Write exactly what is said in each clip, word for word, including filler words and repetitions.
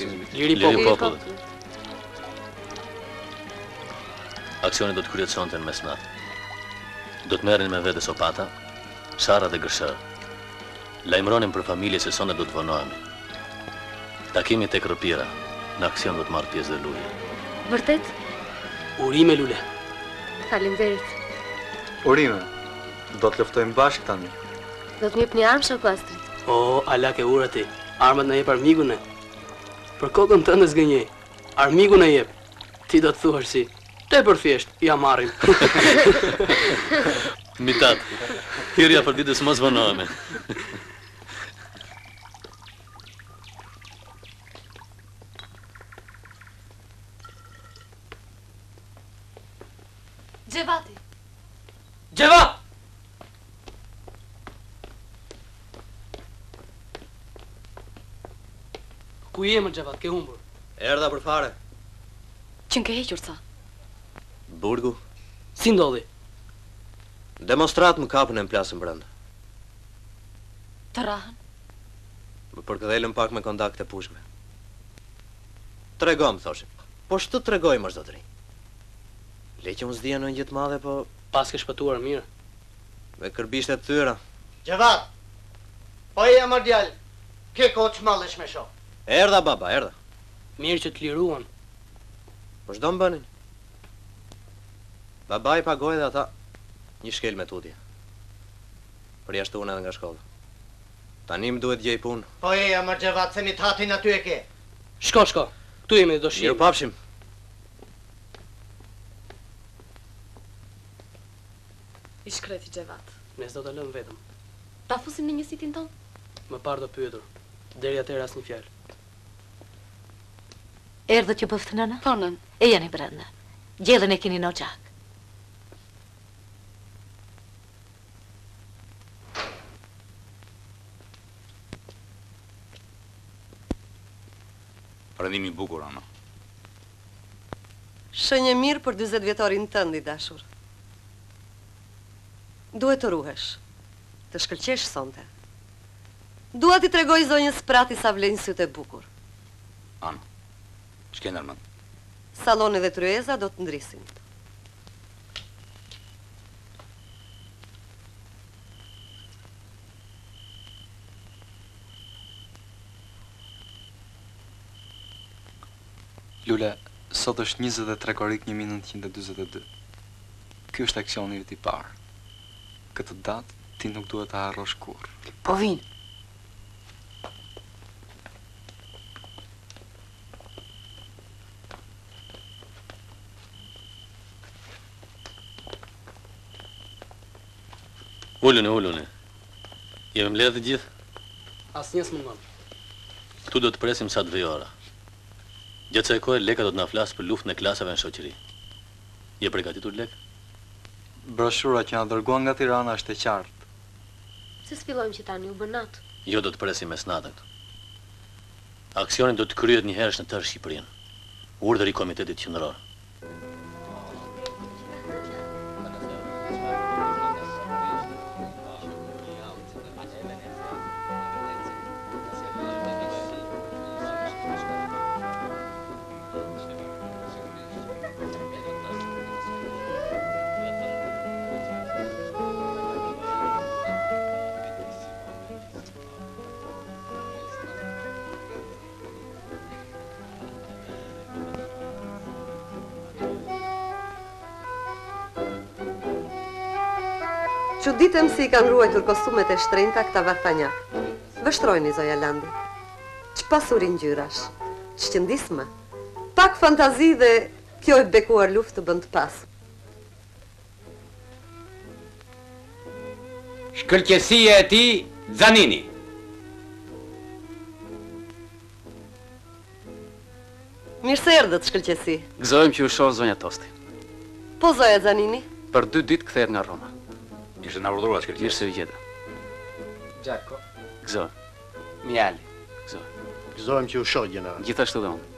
Liri popullit. Aksioni do të kryet sonte në mesnatë. Do të merrin me vete sopata, Sara dhe gërshërë. Lajmëronin për familje se sonte do të vonohemi. Takimi tek rrëpira, në aksion do të marrë pjesë dhe Lule. Vërtet? Urime, Lule. Faleminderit. Urime, do të luftojmë bashkë tani. Do të më jep një armë shokastri. O, ala ke ura ti. Armat në jep armigun e. Për kokën tënde zgënjej. Armigun e jep. Ti do të thuash si. Te për thjesht, ja marrim. Mitat, hirja për ditës mos vonohemi. Gjevati. Gjevat! Ku je më Gjevat, ke humbur? Erdha për fare. Që n'ke hequr sa? Burgu. Si ndodhi? Demonstrat më kapën e më plasën brenda. Të rahën? Më përkëdhelën pak me kontakte pushme. Tregom, thoshim. Po shtu të tregoj më zotëri. Le që unë s'dija në një gjithë madhe, po... Pas ke shpëtuar mirë. Me kërbishte të thyra. Gjevat! Po e më djallë, ke kohë që mallesh me shoh. Erdha, baba, erdha. Mirë që të liruan. Po shdo më bënin. Baba i pagoj dhe ata një shkel me tutje. Për jashtë unë edhe nga shkolla. Tani më duhet gjej punë. Po e më Gjevat, se një tatin aty e ke. Shko, shko. Tu jemi do shim. Mirë papshim. I shkreti Gjevat. Ne s'do të lëmë vetëm. Ta fusim në një sitin tonë? Më parë do pyetur. Deri atëherë as një fjalë. Erdhët që bëftë nëna? Po nën. E janë i brenda. Gjellën e keni në gjak. Parëndimi i bukur, Ana. Shënje mirë për dyzet vjetorin tënd i dashur. Duhet të ruhesh, të shkëlqesh sonte. Dua t'i tregoj zonjës Prati sa vlen sytë e bukur. Ana, ç'ke ndërmend? Salloni dhe tryeza do të ndrisin. Lule, sot është njëzet e tre korik një mijë nëntëqind e dyzet e dy. Ky është aksioni i parë. Këtë datë ti nuk duhet të harrosh kurrë. Po vinë. Ullune, ullune. Jemi mbledhë të gjithë? Asnjë s'mungon. Këtu do të presim sa të vijë ora. Gjatë kësaj kohe Leka do të na flasë për luftën e klasave në shoqëri. Je përgatitur Lek? Broshura që na dërguan nga Tirana është e qartë. Se s'fillojmë që tani u bën natë. Jo, do të presim mesnatën këtu. Aksioni do të kryhet një herësh në tërë Shqipërinë. Urdhër i Komitetit Qendror. Çuditem si i kanë ruajtur kostumet e shtrenjta këta varfanjak. Vështrojni, zoja Landi. Ç'pasuri ngjyrash, ç'qëndisme. Pak fantazi dhe kjo e bekuar luftë të bën të pasur. Shkëlqësia e tij, Zanini. Mirë se erdhët, shkëlqësi. Gëzojmë që u shoh zonja Tosti. Po zoja Zanini? Për dy ditë kthehet nga Roma. Ishte na urdhëruar shkëlqyes. Mirë se u gjeta. Gjako. Gëzoj. Mjali. Gëzoj. Gëzojmë që u shoh general. Gjithashtu dhe unë.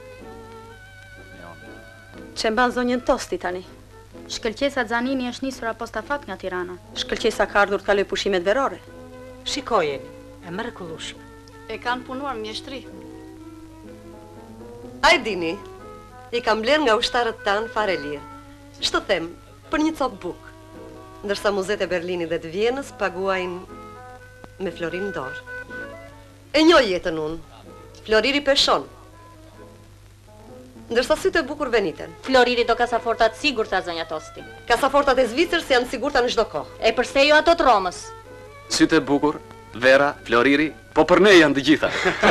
Që mban zonjën Tosti tani? Shkëlqesa Zanini është nisur apostafat nga Tirana. Shkëlqesa ka ardhur të kaloj pushimet verore. Shikojeni, e mrekullueshme. E kanë punuar mjeshtri. A e dini, i kam bler nga ushtarët tanë fare lirë. Shtë them, për një copë bukë, ndërsa muzet e Berlinit dhe të Vjenës paguajnë me florin në dorë. E njoj jetën unë, Floriri peshon, ndërsa sytë e bukur veniten. Floriri do kasafortat sigur të zonja Tosti. Kasafortat e Zvicrës janë sigurta në çdo kohë. E përse jo ato të Romës? Sytë e bukur, Vera, Floriri, po për ne janë të gjitha.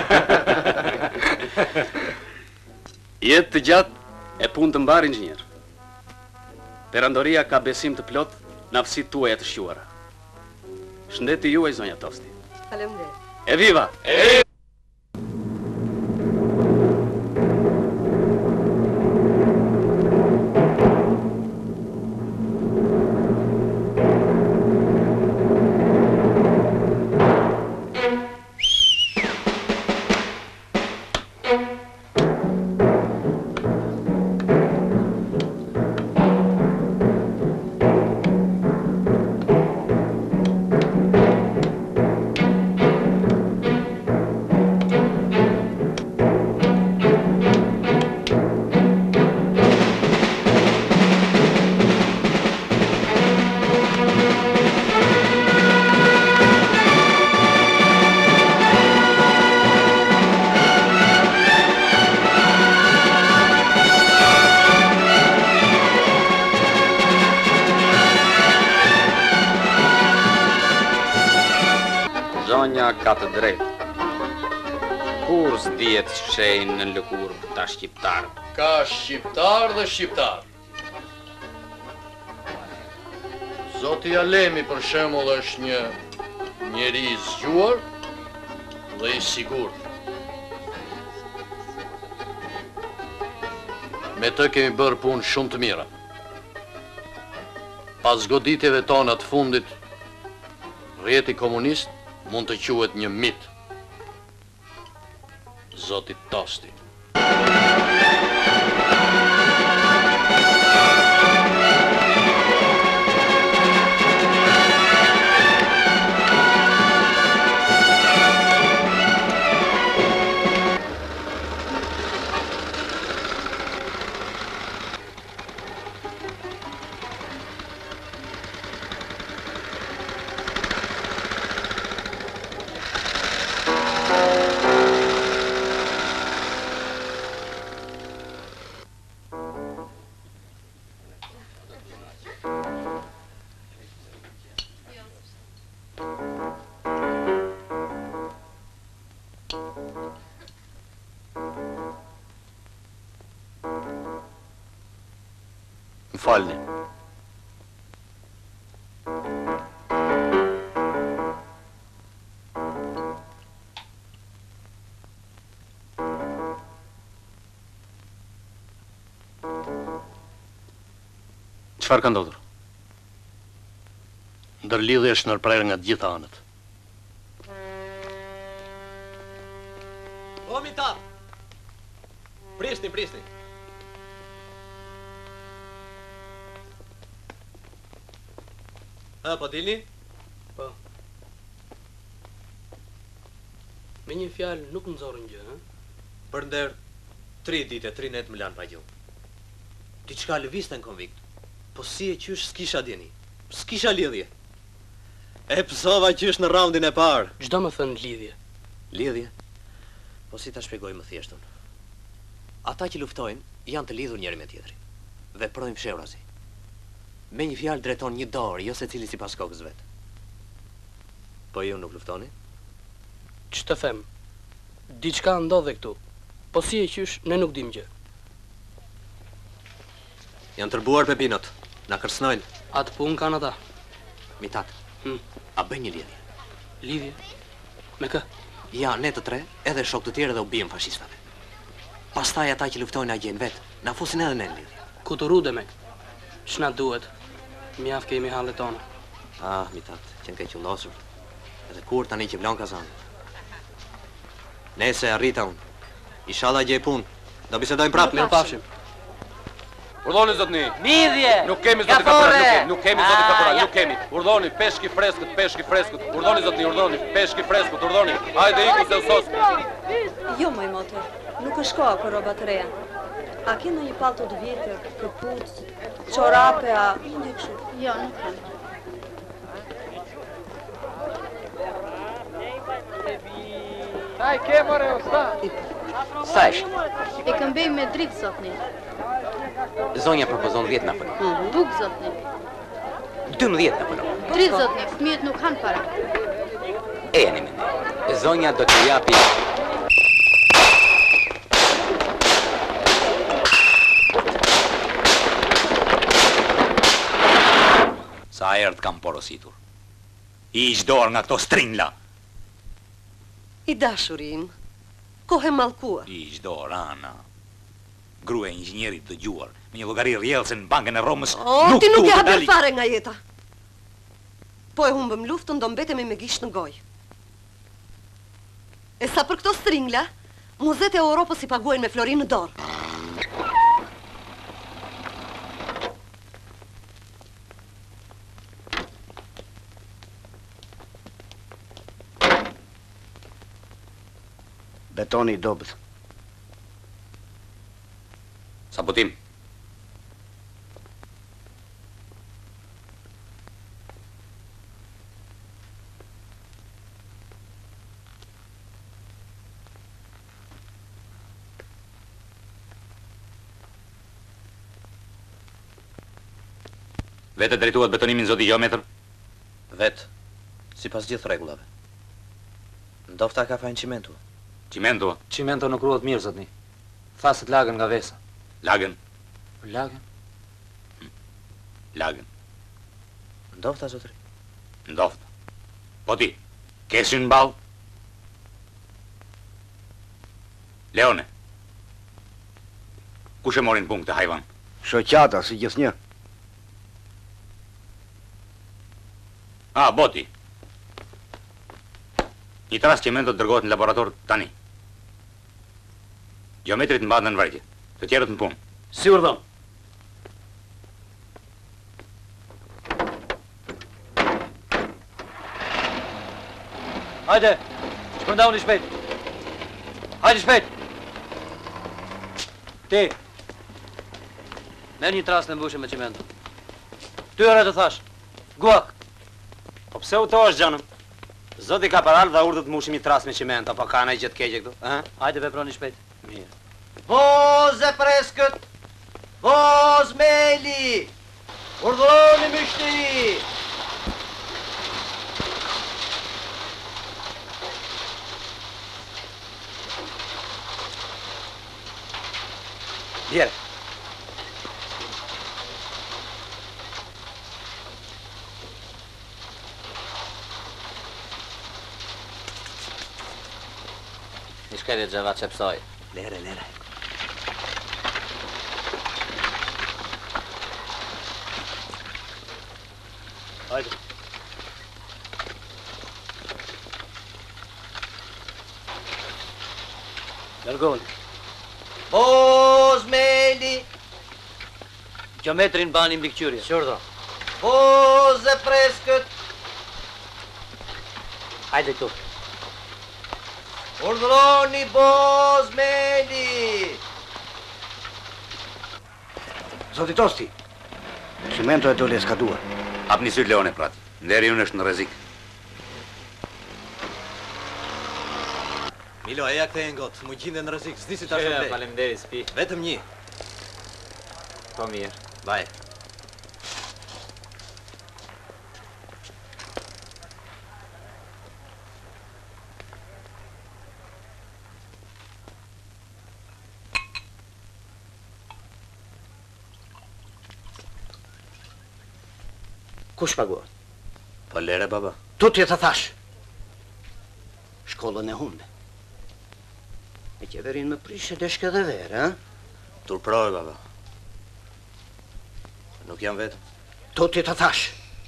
Jetë të gjatë e punë të mbar inxhinier. Perandoria ka besim të plot në aftësitë tuaja të shquara. Shëndeti juaj zonja Tosti. Faleminderit. Evviva! Evviva! Ka të drejtë. Kur s'dihet shejnë në lëkurë ta shqiptarë? Ka shqiptar dhe shqiptar. Zoti Alemi për shembull është një njeri i zgjuar dhe i sigurt. Me të kemi bërë punë shumë të mira. Pas goditjeve tona të fundit, rrjeti komunist mund të quhet një mit. Zoti Tosti. Falni. Çfarë ka ndodhur? Ndërlidhje është ndërprerë nga të gjitha anët. Komitat! Prisni, prisni. Ha, po dilni? Po. Me një fjalë nuk nxorën gjë, ha? Për nder, tri dite, tri net më lanë pa gjumë. Diçka lëviste në konvikt. Po si e qysh s'kisha djeni. S'kisha lidhje. E pësova qysh në raundin e parë. Çdo më thënë lidhje. Lidhje? Po si ta shpjegoj më thjeshtën. Ata që luftojnë janë të lidhur njëri me tjetri. Veprojnë fshehurazi. Me një fjalë drejton një dorë, jo se cili si pas kokës vetë. Po ju nuk luftoni? Që të them, diçka ndodhe këtu, po si e qysh, ne nuk dim gjë. Janë tërbuar pepinot, na kërcënojnë. Atë punë kanë ata. Mitat, hmm. a bëj një lidhje? Lidhje? Me kë? Ja, ne të tre, edhe shok të tjerë dhe u bijëm fashistave. Pastaj ata që luftojnë a gjenë vetë, na fusin edhe ne në lidhje. Ku të rude me? Ç'na duhet? Mjaf kemi hallet tona. Ah, mitat, që në ke qëllosur. Edhe kur tani që vlon kazanë. Nese arrita unë. Inshallah gjej punë. Do bisedojmë prapë. Mirë pafshim. Urdhoni zotni. Midhje. Nuk kemi zoti kaporal, nuk kemi, nuk kemi zoti kaporal, nuk kemi. Urdhoni peshk i freskët, peshk i freskët. Urdhoni zotni, urdhoni peshk i freskët, urdhoni. Hajde iku se u sos. Jo, moj motor. Nuk është koha për roba të reja. A ke ndonjë pallto të vjetër, këpucë, çorape, a një kështu? Jo, nuk kam. Aj, ke more, usta? Sa është? E këmbej me dritë, zotni. Zonja propozon dhjetë na punon. Buk, zotni. dymbëdhjetë na punon. Dritë, zotni, fëmijët nuk kanë para. E janë me ne. Zonja do të japi... Sa herë të kam porositur. I iq dorë nga këto stringla. I dashurim, kohë e mallkuar. I iq dorë, Ana. Grua e inxhinierit të gjuar, me një llogari rrjellse në bankën e Romës. O, ti nuk e haber fare nga jeta. Po e humbëm luftën, do mbetemi me gisht në gojë. E sa për këto stringla, muzet e Europës i paguajnë me florinë në dorë. Betoni i dobët. Sabotim. Vete drejtuat betonimin zoti gjeometër? Vetë, si pas gjithë rregullave. Ndofta ka fajnë qimentu. Qimentu? Qimento nuk ruhet mirë, zotni. Thaset lagën nga vesa. Lagën? Lagën? Lagën. Ndofta, zotri? Ndofta. Po ti, kesin në balë? Leone, kush e morin punë këtë hajvan? Shoqata, si gjithë një. A, boti. Një tras qimento të dërgohet në laborator tani. Geometrit në badë në vërgjë, të tjerët në punë. Si urdhëm. Hajde, shpërndau një shpejt. Hajde shpejt. Ti, merr një tras në mbushje me qimento. Ty ore të thash, guak. Po pse u tosh, gjanëm? Zoti ka paral dhe urdhët mushim një tras me qimento, po ka në i gjithë keqe këtu, eh? Hajde, veproni shpejt. Mirë. Voz e preskët, voz meli, urdhëroni mështeri. Bjerë. Një shkelje gjeva që pësoj. Lere, lere. Hajde. Lërgoni. Voz meli, Geometrin bani mbi këqyrje. Qërdo. voz e preskët, Hajde këtu. urdhëroni voz meli. Zoti Tosti, qimento e dole e skaduar. Hap një syt Leone, prati. Nderi unë është në rrezik. Milo, eja këte e ngot, mu gjinde në rrezik, s'di si ta shëmbej. Faleminderit, spi. Vetëm një. Po mirë. Vaj. Kush paguat? Po lere, baba. Tutje të thash. Shkollën e humbe. E qeverin më prishe deshke dhe verë, ha? Turproj, baba. Nuk jam vetëm. Tutje të thash.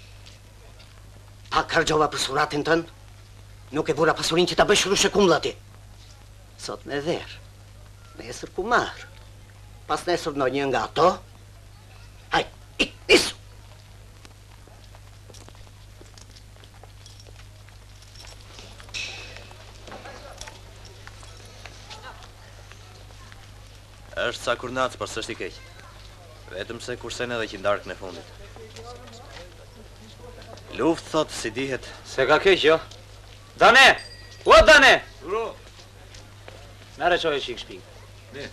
Pa kargjova për suratin tënë, nuk e vura pasurin që ta bësh rushe kumllati. Sot me verë, nesër ku marë. Pas nesër në një nga ato, haj, i, isu. Është sa kurnacë, por s'është i keq. Vetëm se kursen edhe që ndarkën e fundit. Luft, thot, si dihet. Se ka keq, jo? Dane! O, Dane! Uro! Mere qoj e qik shpik. Ne.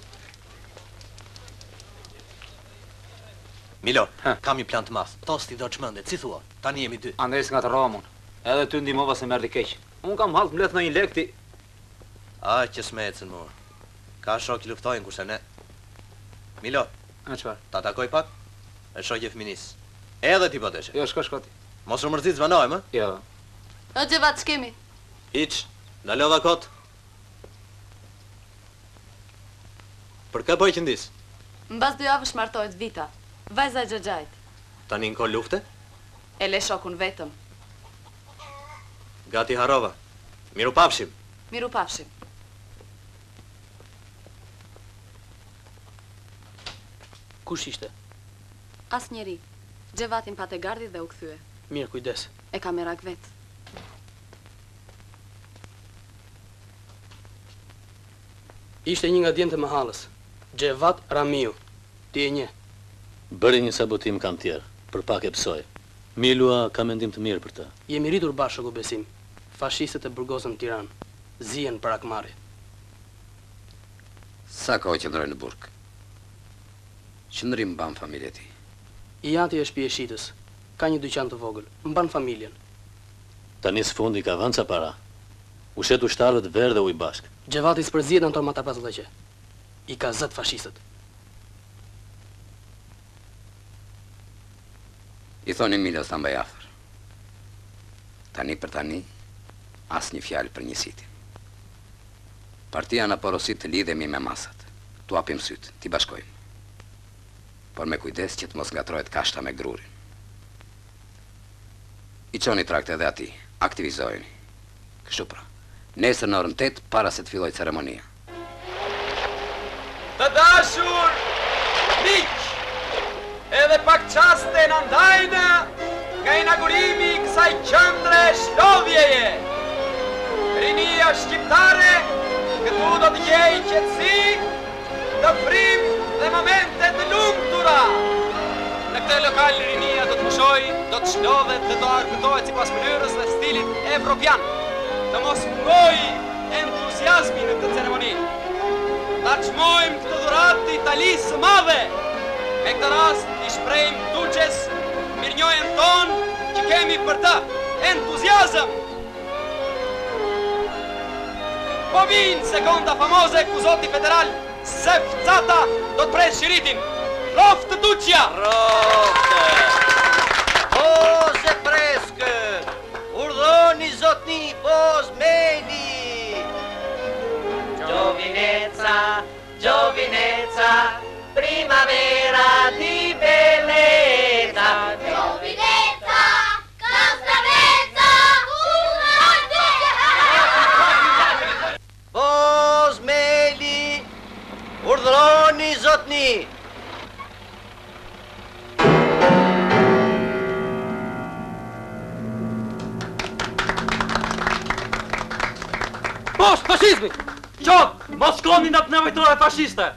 Milo, kam një plan të mas. Tosti do çmendet, si thua? Tani jemi dy. Andres nga të Ramon. Edhe ty ndihmova se merdi keq. Unë kam halë të mlet në një lekti. A, që s'mecën mua. Ka shok i luftojnë kurse ne. Milo. A qëfar? Ta takoj pak? E shok e fëminis. Edhe ti po deshe. Jo, shko, shko ti. Mos u mërzit zvanojmë, ë? Jo. O, Gjevat, s'kemi. Hiq, në lodha kot. Për ka po i qëndis? Mbas dy javësh martohet Vita. Vajza e Xhaxhait. Tani në ko lufte? E le shokun vetëm. Gati harova. Miru pafshim. Miru pafshim. Kush ishte? As njeri. Gjevatin pate gardi dhe u kthye. Mirë, kujdes. E ka merak vet. Ishte një nga djente më halës. Gjevat Ramiu. Ti e një. Bëri një sabotim kam tjerë, për pak e psoj. Milua ka mendim të mirë për ta. Jemi rritur bashkë, besim. Fashistët e burgosën në Tiranë. Zihen për akmarrje. Sa kohë qëndroj në burg? Qëndrim mban familje ti? I ati është pjeshitës. Ka një dyqan të vogël. Mban familjen. Tani së fundi ka vënë ca para. U shet ushtarët verë dhe uj bashk. Gjevati s'përzihet në tormata pesëdhjetë. I ka zët fashistët. I thoni Milos ta mbaj afër. Tani për tani, as një fjalë për njësitin. Partia na porosit të lidhemi me masat. Tu apim sytë, ti bashkojmë. Por me kujdes që të mos ngatrohet kashta me grurin. I qoni trakte edhe ati, aktivizojeni. Kështu pra, nesër në orën tetë para se të filloj ceremonia. Të dashur, miq, edhe pak qaste në ndajnë nga inaugurimi i kësaj qëndre shlodhjeje. Rinia shqiptare, këtu do të gjej qetësi, të frim dhe momente të lumtura. Në këtë lokal rinia do të pushoj, do të shlodhet dhe do argëtohet sipas mënyrës dhe stilit evropian. Të mos mungoj entuziazmi në këtë ceremoni. Ta çmojmë këtë dhuratë të Italisë së madhe. Me këtë rast i shprehim duqes mirënjohjen tonë që kemi për të. Entuziazëm! Po vinë sekonda famoze ku zoti federal Sef Cata do të pres shiritin. Roftë duqja! Roftë! Poze preskë! Urdhoni zotni Bosmeli! Giovinezza, giovinezza, primavera di bellezza. Giovinezza, castravezza, una Bosmeli! Urdhëroni zotni! Bosh, fashizmi! Qop, mos shkoni në të nevojtore fashiste!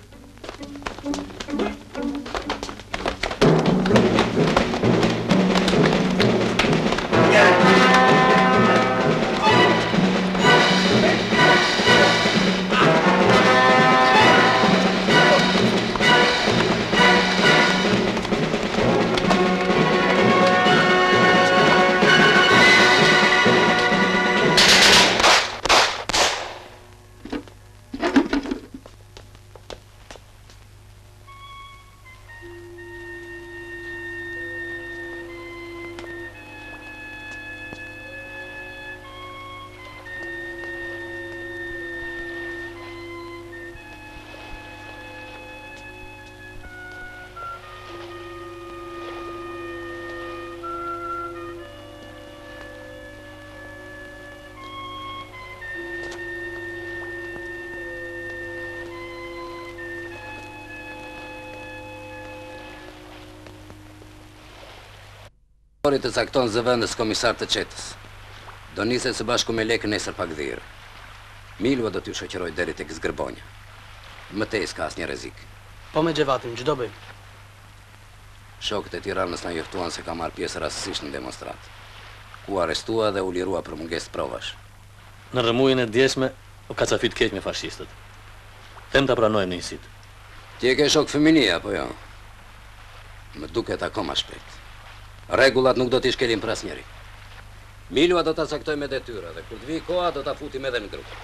Të cakton zëvendës komisar të qetës. Do niset së bashku me lekë nesër pak dhirë. Milua do t'ju shoqëroj deri tek Zgërbonja. Më tej s'ka asnjë rrezik. Po me Xhevatin, ç'do bëjmë? Shokët e Tiranës na njoftuan se ka marrë pjesë rastësisht në demonstrat. U arrestua dhe u lirua për mungesë provash. Në rëmujën e djeshme, u kacafit keq me fashistët. Them ta pranojmë në njësit. Ti e ke shok fëminia, apo jo? Më duket akoma shpejt. Rregullat nuk do t'i shkelin për asnjëri. Milua do ta caktoj me detyra dhe kur të vijë koha do ta futim edhe në grup.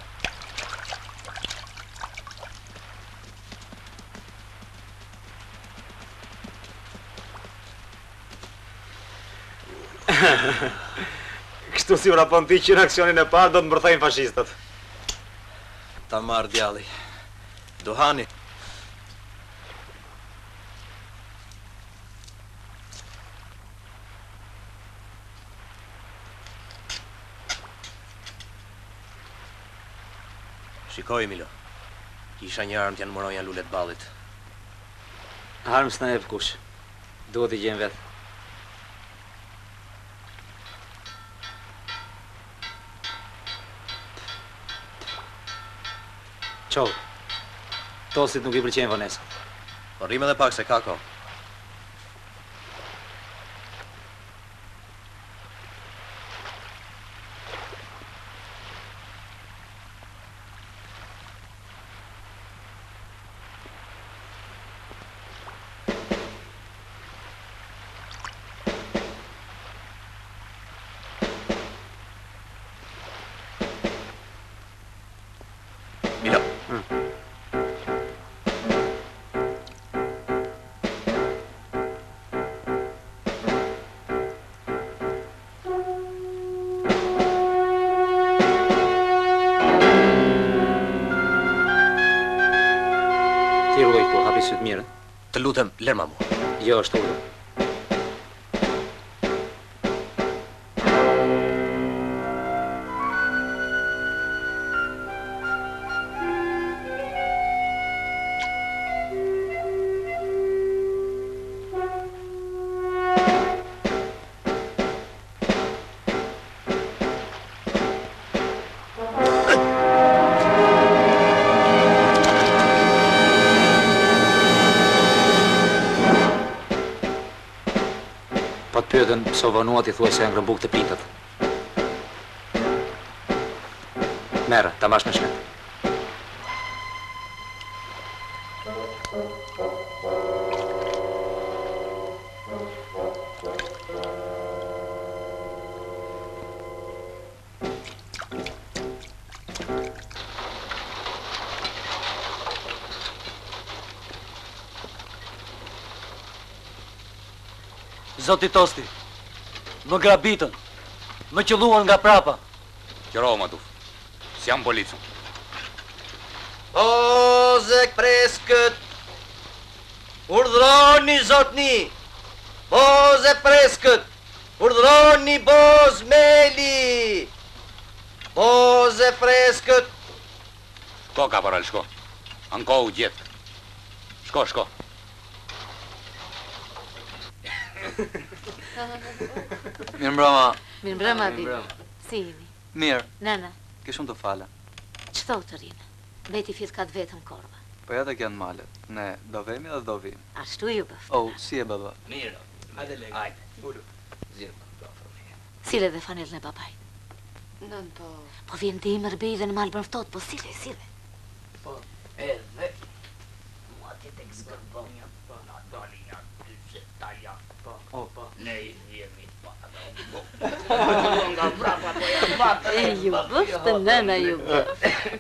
Kështu si u rapon ti që në aksionin e parë do të mbërthejnë fashistët. Ta marrë djalli. Duhani. Shikoj, Milo. Kisha një armë t'janë moronja lulet ballit. Armë s'na jep kush. Duhet i gjen vetë. Qovë, Tosit nuk i pëlqen Vanessa. Po rrim edhe pak se ka kohë. Milo. Ti ruaj këtu, hapi sytë mirë. Të lutem, lër ma mua. Jo, është urdhër. Po të pyetën pso vonuat i thuaj se janë grëmbuk të pritët. Merë, ta mash me shnet. Zoti Tosti, më grabitën, më qëlluan nga prapa. Qëro, Matuf, si jam policën. Pozek preskët, urdhroni zotni, Boze preskët, urdhroni Boz Meli, Boze preskët. Shko, kaporal, shko. Anko u gjetë. Shko, shko. Mirë mbrama. Mirë mbrama, Bibi. Si jeni? Mirë. Nana, Ke shumë të fala. që thot të rinë? Beti fjet ka të vetëm korva. Po ja tek janë malet. Ne do vemi dhe do vim. Ashtu ju bëft. Oh, si e baba? Mirë, hajde lek. Hajde. Ulu. Sile dhe fanelën e babajt. Nën, po... Po vjen dimër bëj dhe në malë bërftot, po sile, sile. Po, edhe... Mua ti tek zgërbonja, po, na dolina, dyse talja, po, po, ne i vjemi pa, po. Nga prapa, po ja pata. E ju bëft, nëna ju bëft.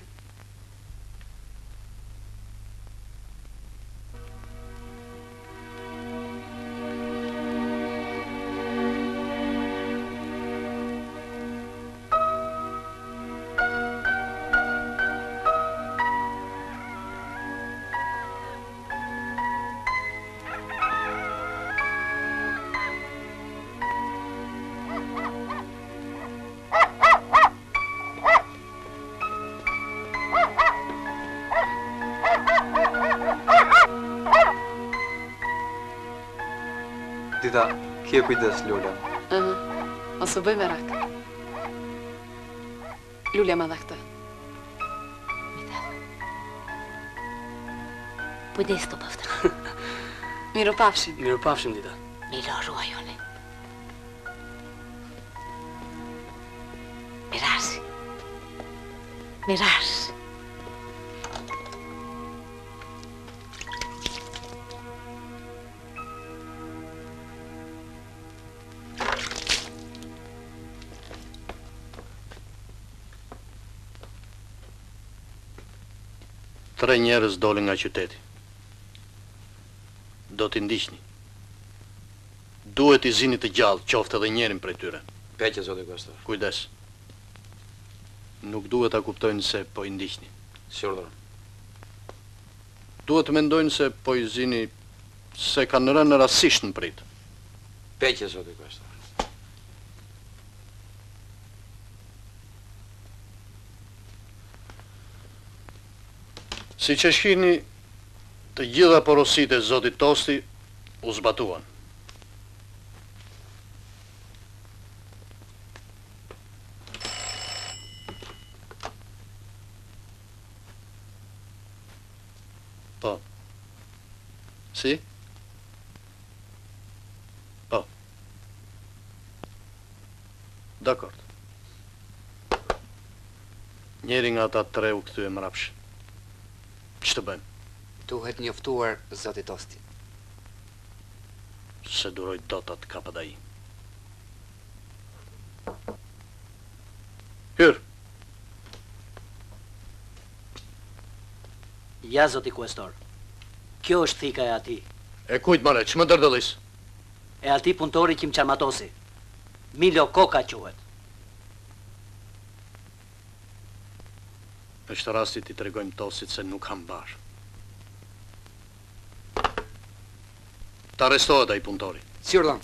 Dita, kje kujdes, Lula. Ëhë, mos u bëj merak. Lulja ma dha këtë. Kujdes të pëftër. Miru pafshim. Miru pafshim, Dita. Milo ruajone. Mirash. Mirash. Tre njerëz dolin nga qyteti. Do t'i ndiqni. Duhet i zini të gjallë, qoftë edhe njerin prej tyre. Peqe, zoti Kuestor. Kujdes. Nuk duhet ta kuptojnë se po i ndiqni. Si urdhër. Duhet të mendojnë se po i zini se kanë rënë rastësisht në prit. Peqe, zoti Kuestor. Si që shihni, të gjitha porositë e zotit Tosti u zbatuan. Po. Si? Po. Dakord. Njeri nga ata tre u kthye mrapsh. Që të bëjmë? Duhet njoftuar zoti Tosti. Se duroj dot atë kapët ai. Hyr. Ja, zoti Kuestor. Kjo është thika e ati. E kujt mare, që më dërdëllis? E ati punëtori që më qarmatosi. Milo Koka quhet. Është rasti t'i tregojmë Tosit se nuk ham barë. T'arrestohet ai punëtori. Si urdhon.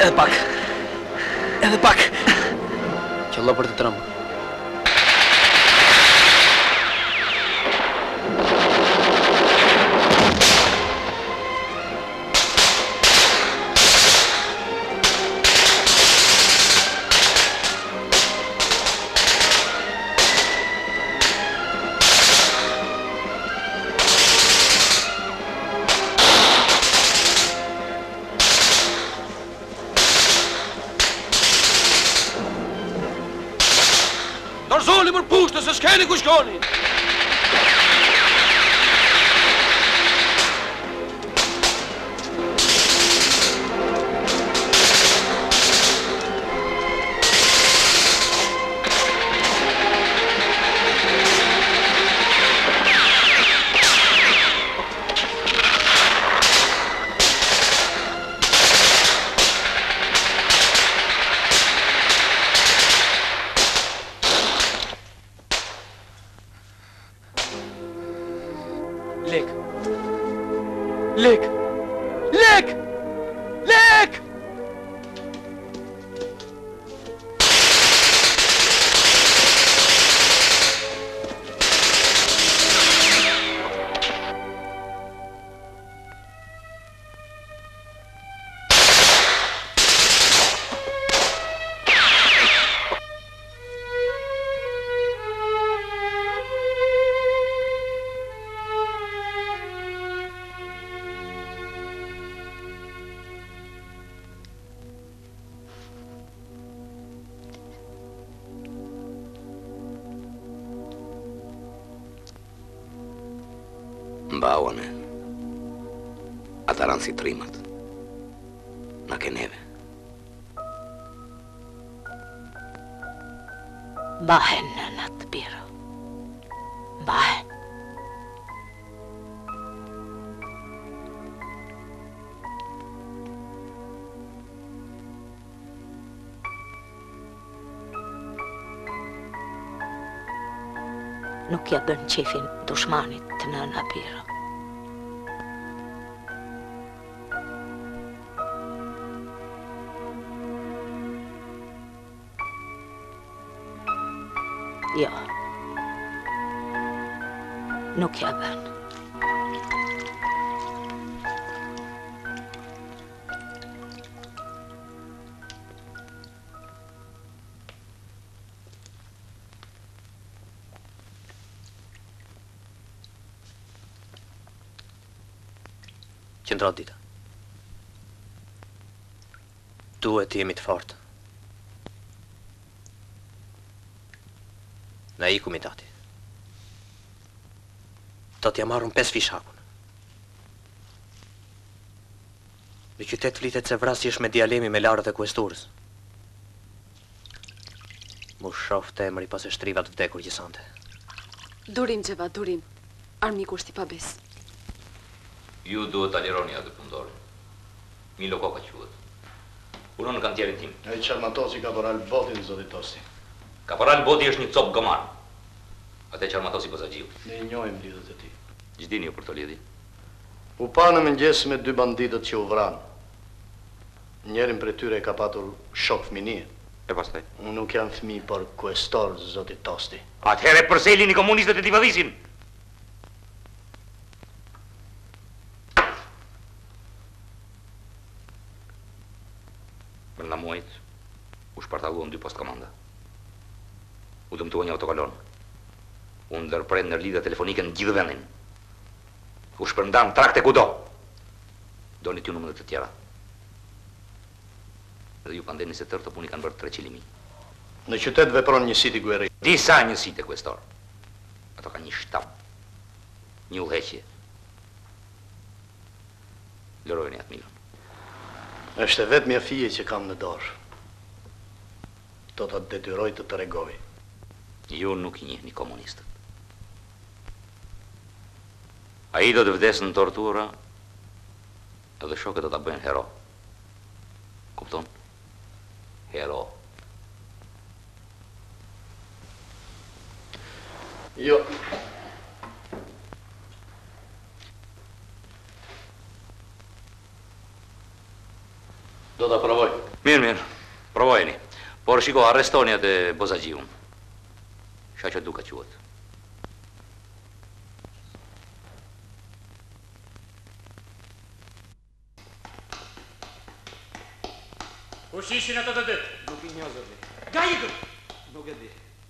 Edhe pak. Edhe pak. Qëllo për të trëmbë. Dorzoli për pushtë, se s'keni ku shkoni! Lek! Lek! Lek! Lek! Mbahone. Ata ranë si trimat. Na ke neve. Mbahen në natë biro. Mbahen. Nuk ja bën qefin dushmanit të nëna biro. Jo. Nuk ja bën. Qëndro dita. Duhet jemi të fortë. Na i komitati. Do t'ja marrën pesë fishakun. Në qytet flitet se vrasjesh me djalemi me larët e kuesturës. Mu shofte emri pas e shtrivat vdekur gjësante. Durim, Gjeva, durim. Armiku është i pabes. Ju duhet ta lironi atë pundorin. Milo Koka quhet. Punon në kantierin tim. Ai qarmatosi kaporal Botin, zoti Tosti. Kaporal Boti është një copë gëmar. Ate qarmatosi Bozaxhiu. Ne i njohim lidhët e tij. Ç'dini ju për të lidhje? U pa në mëngjes me dy banditët që u vranë. Njerin prej tyre e ka patur shok fëminie. E pastaj? Unë nuk jam fëmijë, por kuestor, zoti Tosti. Atëherë përse lini komunistët e t'i vëdhisin? Brenda muajit u shpartalluan dy postkomanda. U dëmtua një autokolon. U ndërpret në lidhje telefonike në gjithë vendin. U shpërndan trakte kudo. Doni t'ju numrat të tjera. Dhe ju pandeni se tërë të puni kanë bërë tre qilimi. Në qytet vepron një siti guerri. Disa njësit e kuestor. Ato ka një shtab. Një udhëheqje. Lërojeni atë milon. Është e vetmja fije që kam në dorë. Do të detyroj të të regoj. Ju nuk i njihni komunistët. A i do të vdesë në tortura, edhe shokët do të bëjnë hero. Kupton? Hero. Jo. Do të provoj. shiko, arrestoni atë Bozagjiun. Shaqo duka quhet. Kush ishin ato të ditë? Nuk i njoh zoti. Ga ikëm? Nuk e di.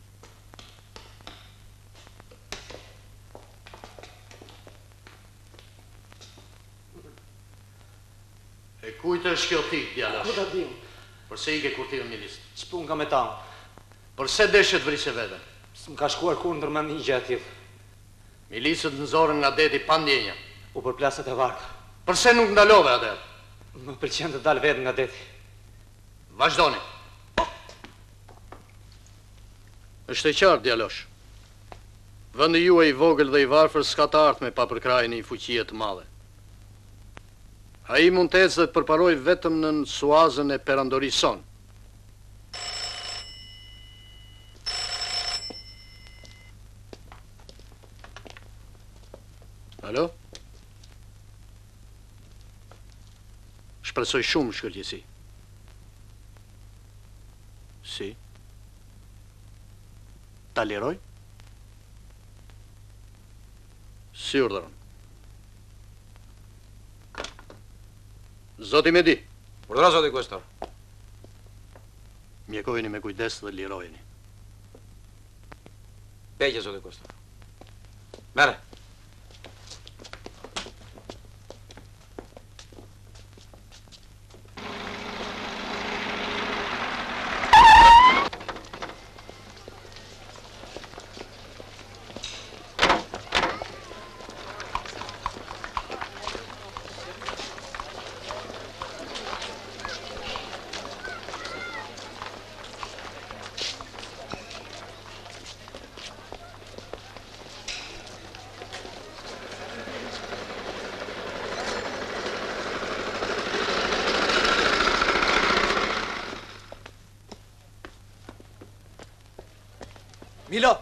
E kujtë është kjo ti, djalash? Nuk e dim. Përse i ke kur ti në milistë? Ç'pun ka me ta? Përse deshet vrishe veten? S'm ka shkuar kur ndër mendin gjë atij. Milisët nëzorën nga deti pa ndjenja. U përplasët e varka. Përse nuk ndalove atër? Më pëlqen të dal vetë nga deti. Vazhdoni. Është e qartë, djalosh. Vendi juaj i vogël dhe i varfër s'ka të ardhme pa përkrajën një fuqie të madhe. Ai mund të ecë dhe të përparoj vetëm në suazën e perandorisë sonë. Alo? Shpresoj shumë shkëlqyesi. Si? Ta liroj? Si urdhëron? Zoti Medi. Urdhëro zoti questor. Mjekojeni me kujdes dhe lirojeni. Peqe zoti questor. Merre. Milo!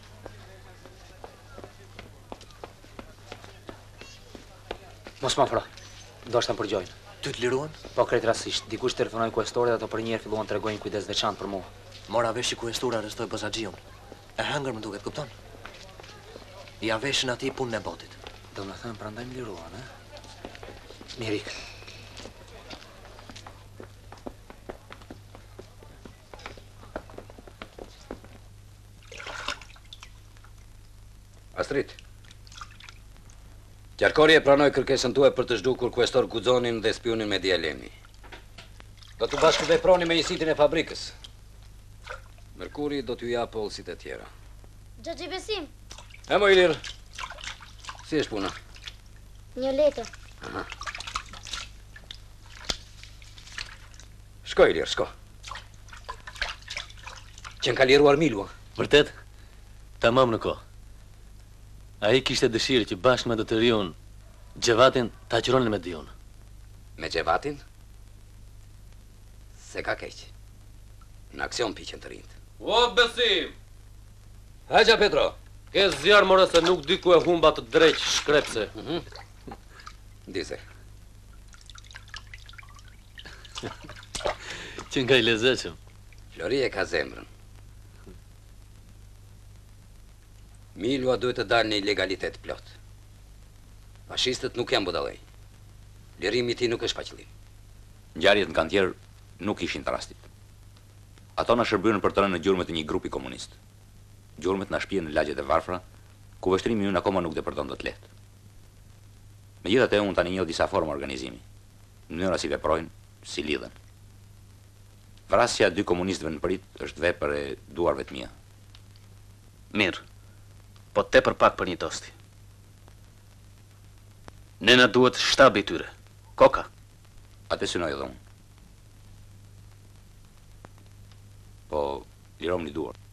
Mos ma fra, ndoshta më përgjojnë. Ty të liruan? Po krejt rastisht, dikush telefonoi kuestorit, ato për njerë filluan të regojnë kujdes veçantë për mua. Mora vesh që kuestura arrestoi Bozagjiun. E hëngër më duket, kupton? Ja veshin ati punën e botit. Do më thënë prandaj më liruan, e? Mirik. Astrid, qarkori e pranoi kërkesën tuaj për të zhdukur kuestor Guxonin dhe spionin Medi Alemi. Do të bashkëveproni me njësitin e fabrikës. Merkuri do t'ju japë pollësit e tjera. Gjaxhi Besim, E mo Ilir, si është puna? një letër. Aha. Shko Ilir, shko. Qenë ka liruar Milua. Vërtet? Tamam në kohë. Ai kishte dëshirë që bashkë me të riun Gjevatin ta qironin me Diun. Me Gjevatin? Se ka keq. Në aksion piqen të rinjt. O, Besim! Haqa, Petro! Ke zjarë, more, se nuk di ku e humba të dreq shkrepse. Dize. Që nga i lezeqëm. Flori e ka zemrën. Milua duhet të dalë në ilegalitet plot. Fashistët nuk janë budallëj. Lirimi i tij nuk është pa qëllim. Ngjarjet në kantier nuk ishin të rastit. Ato na shërbyen për të rënë në gjurmët e një grupi komunist. Gjurmët na shpihen në lagjet e varfra, ku vështrimi ynë akoma nuk depërton dot lehtë. Megjithatë, unë tani njoh disa forma organizimi, mënyra si veprojnë, si lidhen. Vrasja e dy komunistëve në prit është vepër e duarve të mia. Mirë, po tepër pak për një tosti. Nena duhet shtabi i tyre. Koka. Atë synoj edhe unë. Po, lirom një duar.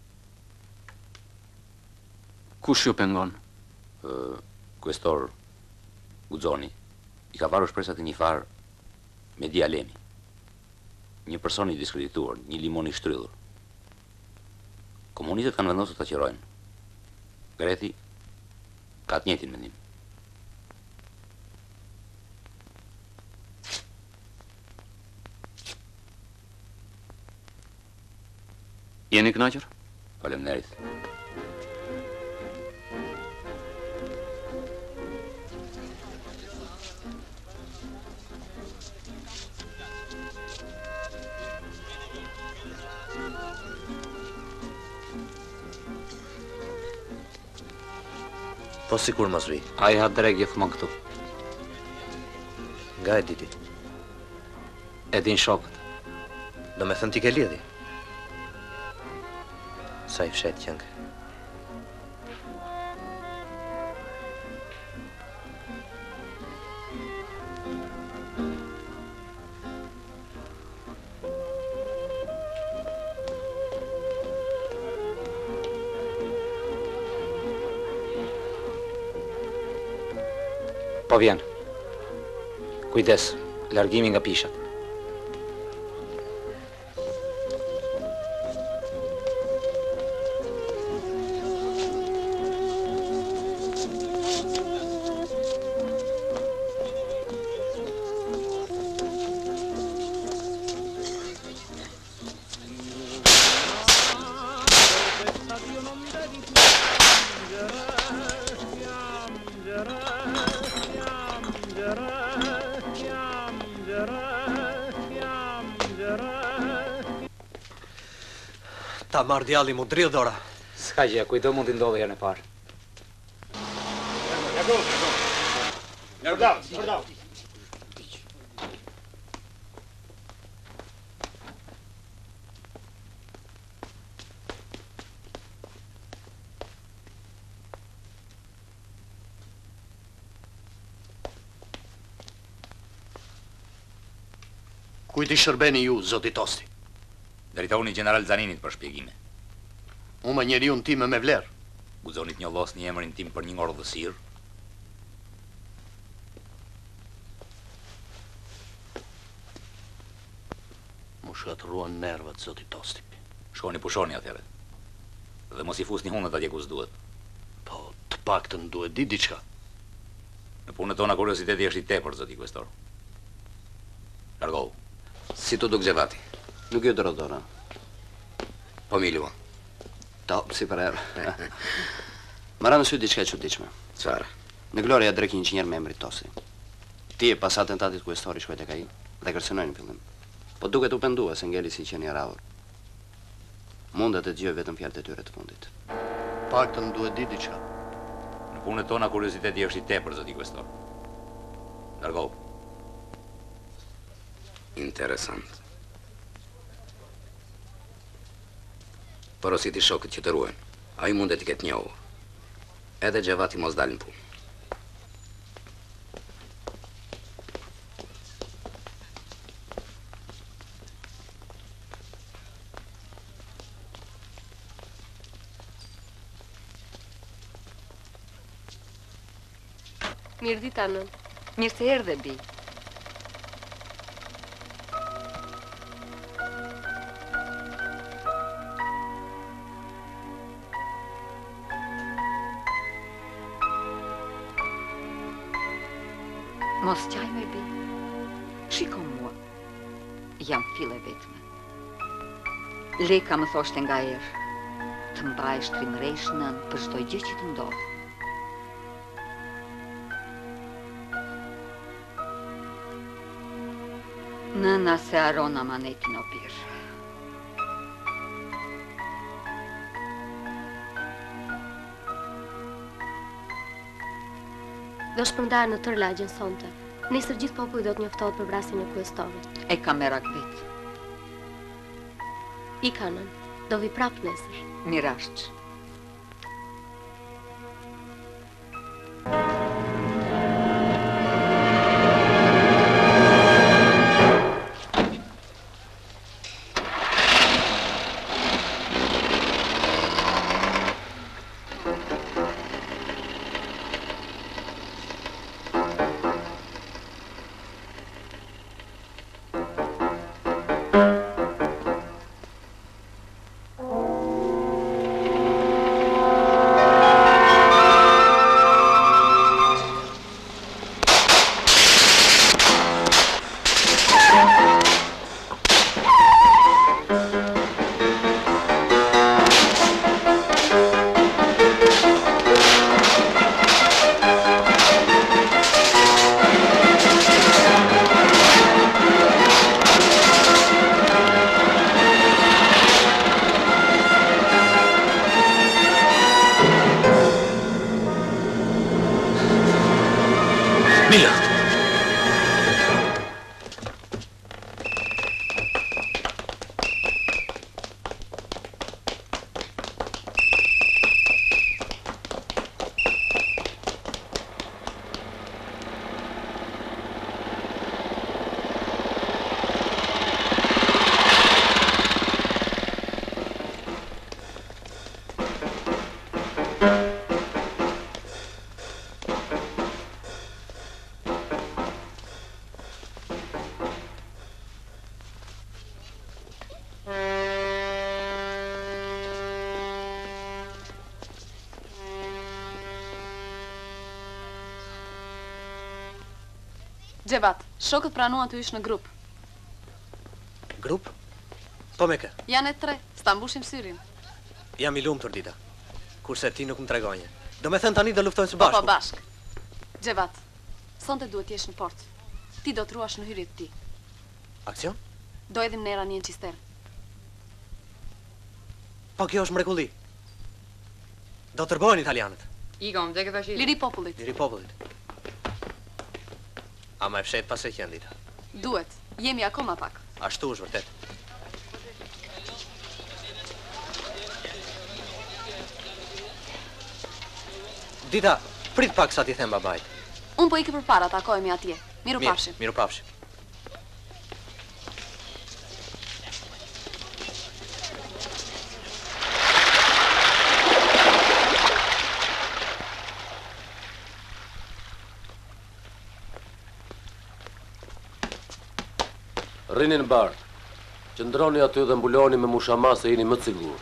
Kush ju pengon? Uh, Kuestor Guxoni i ka varur shpresat e një farë Medi Alemi. Një person i diskredituar, një limon i shtrydhur. Komunistët kanë vendosur ta qirojnë. Greti ka të njëjtin mendim. Jeni kënaqur? Faleminderit. Po sikur mos vi. A i ha drejt gjithmonë këtu. Nga e diti? E din shokët. Do me thënë ti ke lidhi? Sa i fshet qëngë. Po vjen. Kujdes, largimi nga pishat. Ta marrë djalli mu drill dora. S'ka gjë, kujdo mund t'i ndodhe herën e parë. Përdau, përdau. Kujt i shërbeni ju, zoti Tosti? Drejtoni general Zaninit për shpjegime. Unë më njeri unë time me vlerë. Guzonit një los një emërin tim për një ngorë dhësirë. Mu shkatruan nervat, zoti Tosti. Shkoni pushoni atëre. Dhe mos i fusni hunët atje ku s'duhet. Po, të paktën duhet di diçka. Në punët tona kurioziteti është i tepër, zoti Questor. Largohu. Si tu duk Gjevati? Nuk jo dërodora. Po mi lua. Ta, si për erë. Më ra në sy diçka e çuditshme. Çfarë? Në Gloria drek një inxhinier me emrin Tosi. Ti e pas atentatit kuestori shkoj tek ai dhe kërcënoi në fillim. Po duket u pendua se ngeli si qenë i rrallur. Mundet të dëgjoj vetëm fjalët e tyre të fundit. Paktën duhet di diçka. Në punët tona kurioziteti është i tepër, zoti Questor. Largohu. Interesant. Porositi shokët që të ruajnë. Ai mundet i ketë njohur. Edhe Gjevati mos dalë në punë. Mirë dita, nën. Mirë se erdhe, bi. Mos qaj me bi. Shiko mua. Jam file vetme. Leka më thoshte nga erë. Të mbaj shtrimreshnën për çdo gjë që të ndodhë. Nëna se aron amanetin o birë. Do shpërndarë në tërë lagjën sonte. Nesër gjithë popull do të njoftohet për vrasjen e kuestorit. E ka merak vetë. I kanën, do vi prapë nesër. Mirashç. Gjevat, shokët pranuan të ish në grup. Grup? Po me kë? Janë e tre, s'ta mbushim syrin. Jam i lumtur dita. Kurse ti nuk më tregonje. Do me thënë tani do luftojnë së Po, bashku. po, bashk. Gjevat, sonte duhet t'jesh në port. Ti do t'ruash në hyrjet ti. Aksion? Do edhim nera një në qister. Po kjo është mrekulli. Do të tërbojnë italianët. Igom, dhe këta shi. Liri popullit. Liri popullit. Ama e fshet pas e qenë dita. Duhet, jemi akoma pak. Ashtu është vërtet. Dita, prit pak sa ti them babajt. Unë po iki për para, takohemi atje. Miru pafshim. Miru pafshim. Rini në bardh. Qëndroni aty dhe mbuloni me mushama se jeni më të sigurt.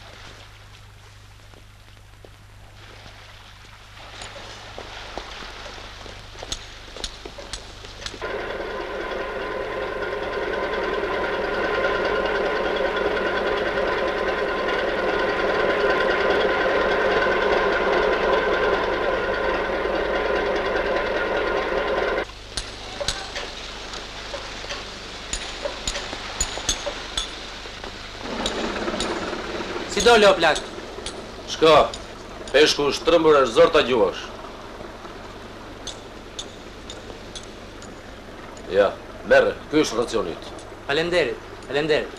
Si dole o plak? Shka, peshku është trëmbër është zërë ta gjuash. Ja, merre, ky është racionit. Falenderit, falenderit.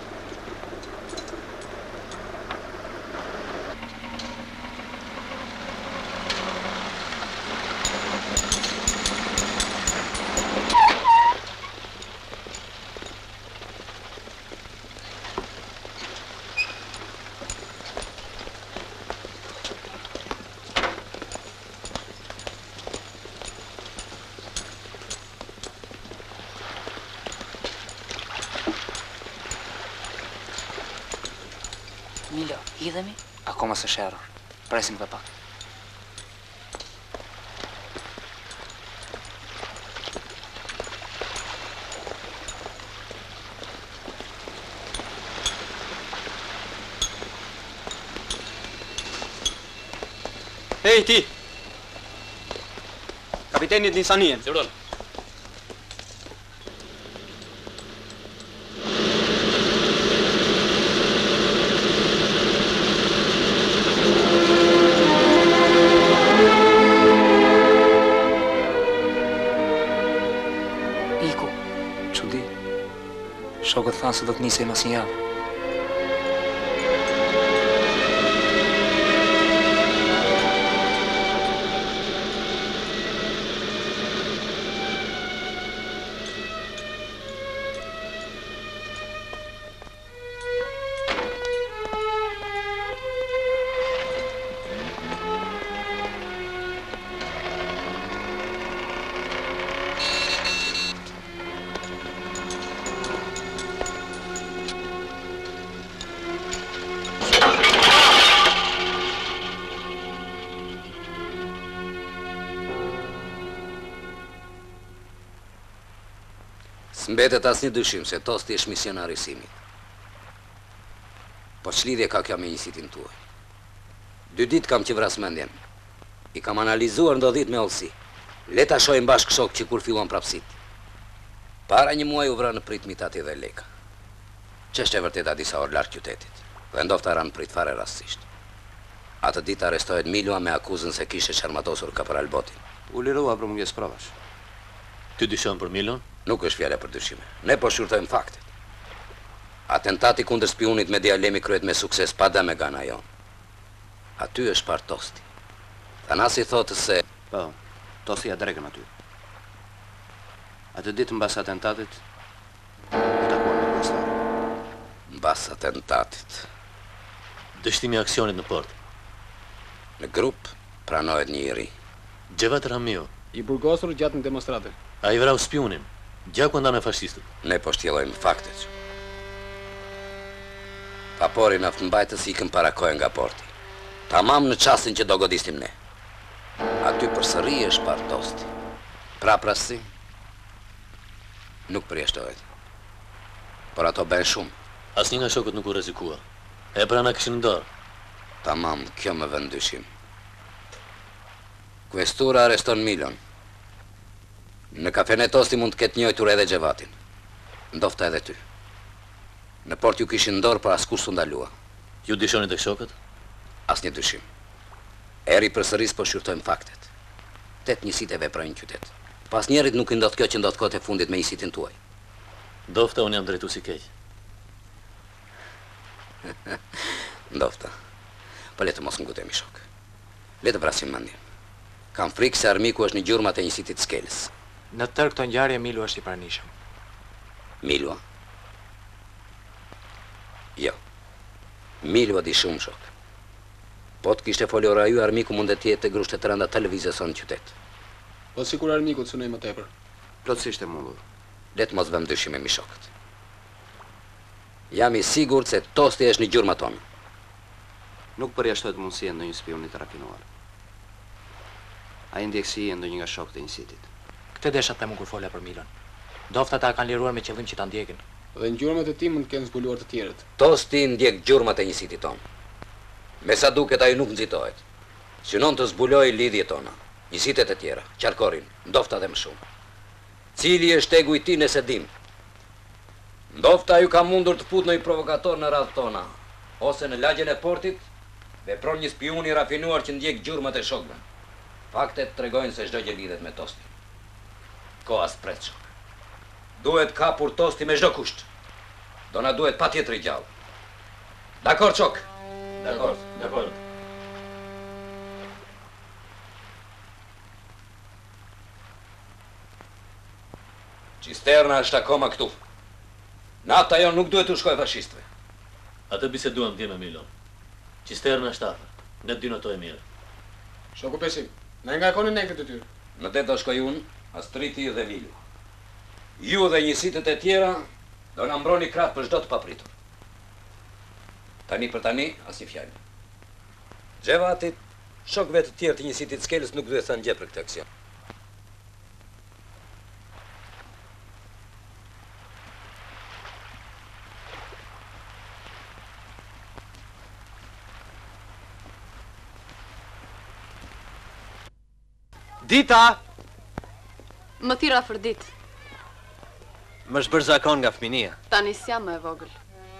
Milo, idhemi? Akoma së sherrur. Presim dhe pak. Hej, ti! Kapitenit Nisanien. Zëron. Shokët thanë se do të nisej mas një javë. S'mbetet as një dyshim se Tosti është misionar i simit. Po ç'lidhje ka kjo me njësitin tuaj? Dy ditë kam që vras mendjen. I kam analizuar ndodhit me hollësi. Le ta shohim bashkë shok që kur fillon prapsit. Para një muaj u vra në prit mitati dhe leka. Ç'është e vërteta disa orë larg qytetit. Dhe ndofta ran prit fare rastësisht. Atë ditë arrestohet Milua me akuzën se kishte çarmatosur kaporal Botin. U lirua për mungesë provash. Ty dyshon për Milon? Nuk është fjala për dyshime. Ne po shurtojmë faktet. Atentati kundër spionit me Dialemi kryet me sukses pa dëm me gana jon. Aty është par Tosti. Thanasi thotë se... Po, Tosti ja drekën aty. Atë ditë mbas atentatit, u takuan me kuestar. Mbas atentatit. Dështimi i aksionit në port. Në grup pranohet një i ri. Gjevat Ramio. I burgosur gjatë në demonstrate. A i vrau spionin. Gjaku nda me fashistët. Ne po shtjellojmë faktet. Vapori naftëmbajtës ikën para kohë nga porti. Tamam në çastin që do godistim ne. Aty përsëri është par Tosti. Pra prasi, Nuk përjashtohet. Por ato bën shumë. Asnjë nga shokët nuk u rrezikua. E pra na kishin në dorë. Tamam, kjo më vën dyshim. Questura arreston Milon. Në kafene Tosti mund të ketë njojtur edhe Xhevatin. Ndofta edhe ty. Në port ju kishin ndorë, për askush s'u ndalua. Ju dishoni tek shokët? Asnjë dyshim. Eri përsëris po shqyrtojmë faktet. Tet njësit e veprojnë qytet. Pas njerit nuk i ndodh kjo që ndodh kohët e fundit me njësitin tuaj. Ndofta unë jam drejtu si keq. Ndofta. Po le të mos ngutemi shok. Le të vrasim mendjen. Kam frikë se armiku është në gjurmat e njësitit Skelës. Në tërë këto ngjarje Milu është i pranishëm. Milua? Jo. Milua di shumë shok. Po të kishte folur ju, armiku mund të jetë të grushtet të rënda televizës në qytet. Po sikur armiku të synej më tepër. Plotësisht e mundur. Le të mos vëmë dyshime mi shokët. Jam i sigurt se Tosti është në gjurmat tonë. Nuk përjashtohet mundësia ndonjë spioni të rafinuar. Ai ndjekësi e ndonjë nga shokët e njësitit. Këtë desha të them kur fola për Milon. Dofta ta kanë liruar me qëllim që ta ndjekin. Dhe në gjurmat e tij mund të kenë zbuluar të tjerët. Tosti ndjek gjurmat e njësitit tonë. Me sa duket ai nuk nxitohet. Synon të zbulojë lidhjet tona, njësitet e tjera, qarkorin, ndofta dhe më shumë. Cili është egu i tij nëse dim? Ndofta ju ka mundur të fut ndonjë provokator në radhë tona, ose në lagjen e portit, vepron një spiun i rafinuar që ndjek gjurmat e shokëve. Faktet tregojnë se çdo gjë lidhet me Tostin. Koha s'pret shok. Duhet kapur Tosti me çdo kusht. Do na duhet patjetër i gjallë. Dakor shok. Dakor, dakor. Cisterna është akoma këtu. Nafta jo nuk duhet të shkojë fashistëve. Atë biseduam dje me Milon. Cisterna është afër. Ne dy në to e mirë. Shoku Pesim, ne nga koni ne këtë detyrë. Në det do shkoj unë, Astriti dhe Milu. Ju dhe njësitet e tjera do na mbroni krah për çdo të papritur. Tani për tani, asnjë fjalë. Xhevatit, shokëve të tjerë të njësitit Skelës nuk duhet thënë gjë për këtë aksion. Dita! Më thira për ditë. Më shbër zakon nga fëminia. Tani s'jam më e vogël.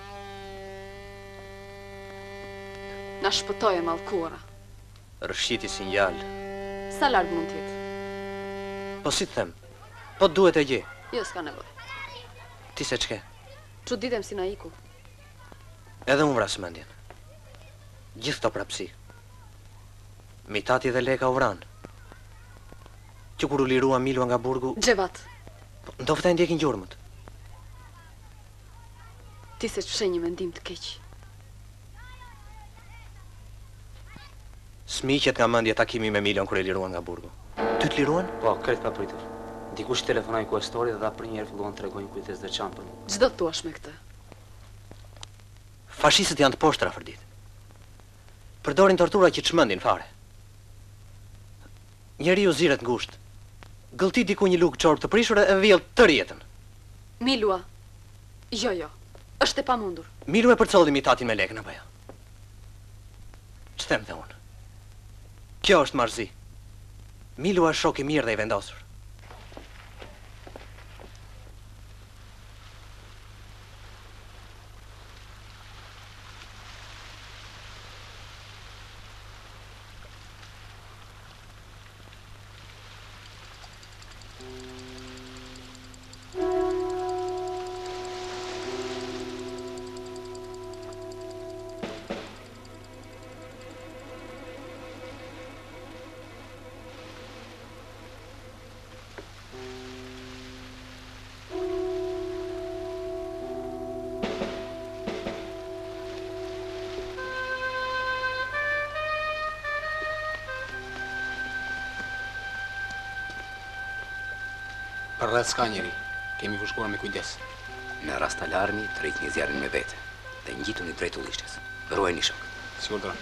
Na shpëtoj e mallkuara. Rëshqiti sinjal. Sa larg mund t'jetë? Po si të them? Po duhet e gje. Jo, s'ka nevojë. Ti se ç'ke? Çuditem si na iku. Edhe unë vras mendjen. Gjithë to prapsi. Mitati dhe Leka u vran. Që kur u lirua Milua nga burgu... Xhevat. Ndofta e ndjekin gjurmët. Ti se ç'fshe një mendim të keq. Smiqet nga mendje takimi me Milon kur e liruan nga burgu. Ty të liruan? Po, krejt pa pritur. Dikush telefonoi kuestori dhe dha për njerë filluan të tregojnë kujdes dhe çan për mua. Ç'do thuash me këtë? Fashistët janë të poshtra për ditë. Përdorin tortura që çmendin fare. Njeriu ziret ngushtë. Gëllti diku një lugë çorp të prishur e vjell tërë jetën. Milua. Jo, jo. Është e pamundur. Milu e përcolli mitatin me lekën apo jo? Ç'them dhe unë? Kjo është marrëzi. Milu është shok i mirë dhe i vendosur. Për rreth s'ka njeri. Kemi fushkuar me kujdes. Në rast alarmi, të rrit një zjarin me vete dhe ngjituni drejt ullishtes. Ruajini shok. Sigur.